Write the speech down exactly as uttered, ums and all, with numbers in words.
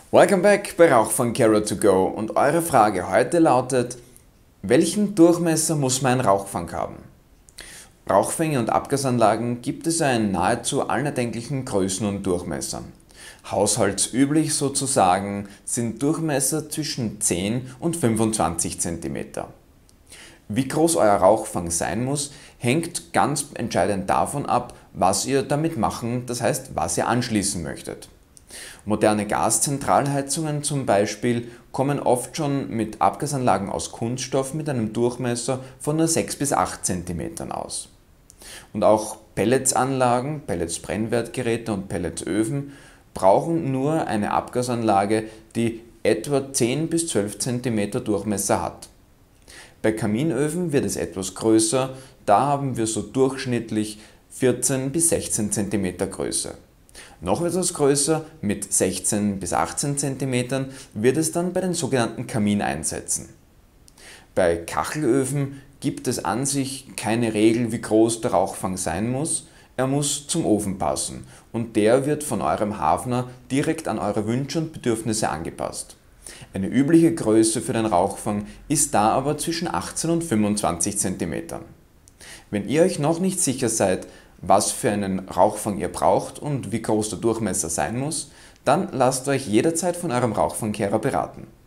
Welcome back bei Rauchfang-Kehrer to go und eure Frage heute lautet: Welchen Durchmesser muss mein Rauchfang haben? Rauchfänge und Abgasanlagen gibt es ja in nahezu allen erdenklichen Größen und Durchmessern. Haushaltsüblich sozusagen sind Durchmesser zwischen zehn und fünfundzwanzig Zentimeter. Wie groß euer Rauchfang sein muss, hängt ganz entscheidend davon ab, was ihr damit machen, das heißt, was ihr anschließen möchtet. Moderne Gaszentralheizungen zum Beispiel kommen oft schon mit Abgasanlagen aus Kunststoff mit einem Durchmesser von nur sechs bis acht Zentimetern aus. Und auch Pelletsanlagen, Pelletsbrennwertgeräte und Pelletsöfen brauchen nur eine Abgasanlage, die etwa zehn bis zwölf Zentimeter Durchmesser hat. Bei Kaminöfen wird es etwas größer, da haben wir so durchschnittlich vierzehn bis sechzehn Zentimeter Größe. Noch etwas größer, mit sechzehn bis achtzehn Zentimetern, wird es dann bei den sogenannten Kamineinsätzen. Bei Kachelöfen gibt es an sich keine Regel, wie groß der Rauchfang sein muss. Er muss zum Ofen passen und der wird von eurem Hafner direkt an eure Wünsche und Bedürfnisse angepasst. Eine übliche Größe für den Rauchfang ist da aber zwischen achtzehn und fünfundzwanzig Zentimetern. Wenn ihr euch noch nicht sicher seid, was für einen Rauchfang ihr braucht und wie groß der Durchmesser sein muss, dann lasst euch jederzeit von eurem Rauchfangkehrer beraten.